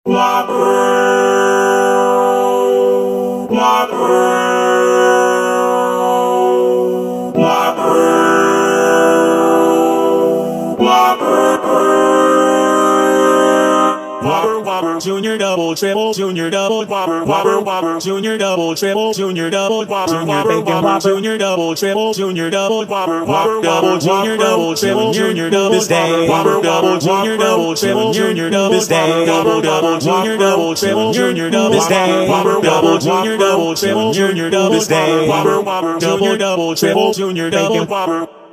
whopper, whopper, whopper, whopper, junior double triple, junior double whopper, whopper, junior double triple, junior double whopper, junior bacon whopper, junior double triple, junior double whopper, double junior double triple, junior double stay, double junior double triple, junior double stay, double junior double triple, junior double stay, double junior double triple, junior double stay, double double triple, junior double whopper.